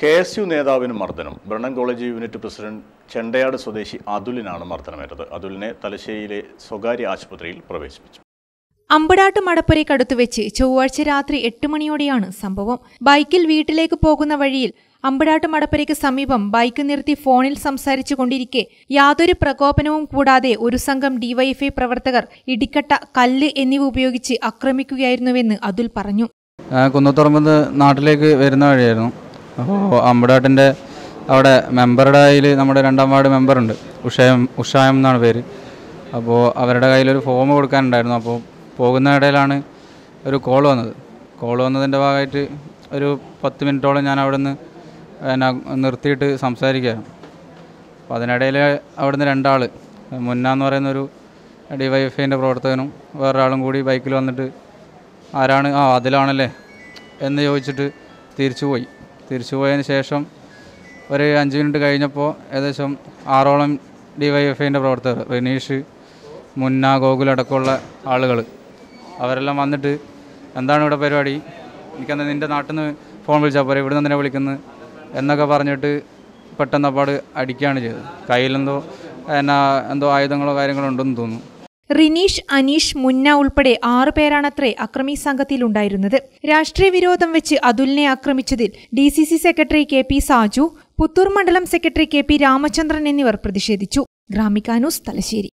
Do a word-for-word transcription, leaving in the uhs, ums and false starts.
K S U നേതാവിന് മർദ്ദനം. Brennan college unit president Chendayad സ്വദേശി അതുലിനാണ് മർദ്ദനമേറ്റത്. അതുലിനെ തലശ്ശേരിയിലെ സ്വകാര്യ ആശുപത്രിയിൽ പ്രവേശിപ്പിച്ചു. അമ്പടാട്ട് മടപ്പുരയ്ക്കടുത്ത് വെച്ച് ചൊവ്വാഴ്ച രാത്രി എട്ട് മണിയോടെയാണ് സംഭവം. ബൈക്കിൽ വീട്ടിലേക്ക് പോകുന്ന വഴിയിൽ അമ്പടാട്ട് മടപ്പുരയ്ക്ക് സമീപം ബൈക്ക് നിർത്തി ഫോണിൽ സംസാരിച്ചു കൊണ്ടിരിക്കെ യാതൊരു പ്രകോപനവും കൂടാതെ ഒരു സംഘം ഡിവൈഎഫ്ഐ പ്രവർത്തകർ ഇടിക്കട്ട, കല്ല് എന്നിവ ഉപയോഗിച്ച് ആക്രമിക്കുകയായിരുന്നുവെന്ന് അതുൽ പറഞ്ഞു. കുന്നത്തുറമ്പ് നാട്ടിലേക്ക് വരുന്ന വഴിയായിരുന്നു. അപ്പോൾ അമ്പടാട്ടിൻ്റെ അവിടെ മെമ്പറുടെ കയ്യിൽ നമ്മുടെ രണ്ടാം വാർഡ് മെമ്പറുണ്ട്, ഉഷായം ഉഷായം എന്നാണ് പേര്. അപ്പോൾ അവരുടെ കയ്യിലൊരു ഫോം കൊടുക്കാനുണ്ടായിരുന്നു. അപ്പോൾ പോകുന്ന ഇടയിലാണ് ഒരു കോൾ വന്നത്. കോൾ വന്നതിൻ്റെ ഭാഗമായിട്ട് ഒരു പത്ത് മിനിറ്റോളം ഞാൻ അവിടെ നിന്ന് പിന്നെ നിർത്തിയിട്ട് സംസാരിക്കുകയാണ്. അപ്പോൾ അതിനിടയിൽ അവിടെ നിന്ന് രണ്ടാൾ, മുന്നാന്ന് പറയുന്നൊരു ഡി വൈ എഫ് ഐൻ്റെ പ്രവർത്തകനും വേറൊരാളും കൂടി ബൈക്കിൽ വന്നിട്ട് ആരാണ്, ആ അതിലാണല്ലേ എന്ന് ചോദിച്ചിട്ട് തിരിച്ചു പോയി. തിരിച്ചു പോയതിന് ശേഷം ഒരു അഞ്ച് മിനിറ്റ് കഴിഞ്ഞപ്പോൾ ഏകദേശം ആറോളം ഡി വൈ എഫ് ഐൻ്റെ പ്രവർത്തകർ, റിനീഷ്, മുന്ന, ഗോകുൽ അടക്കമുള്ള ആളുകൾ അവരെല്ലാം വന്നിട്ട് എന്താണ് ഇവിടെ പരിപാടി, എനിക്കെന്താ നിൻ്റെ നാട്ടിൽ നിന്ന് ഫോൺ വിളിച്ചാൽ പോരെ, ഇവിടെ നിന്ന് തന്നെ വിളിക്കുന്നത് എന്നൊക്കെ പറഞ്ഞിട്ട് പെട്ടെന്ന് അപ്പാട് അടിക്കുകയാണ് ചെയ്തത്. കയ്യിലെന്തോ എന്നാ എന്തോ ആയുധങ്ങളോ കാര്യങ്ങളോ ഉണ്ടെന്ന് തോന്നുന്നു. റിനീഷ്, അനീഷ്, മുന്ന ഉൾപ്പെടെ ആറു പേരാണത്രേ അക്രമി സംഘത്തിലുണ്ടായിരുന്നത്. രാഷ്ട്രീയ വിരോധം വെച്ച് അതുലിനെ ആക്രമിച്ചതിൽ D C C secretary K P Saju, Puthur മണ്ഡലം സെക്രട്ടറി കെ പി രാമചന്ദ്രൻ എന്നിവർ പ്രതിഷേധിച്ചു. ഗ്രാമിക ന്യൂസ്, തലശ്ശേരി.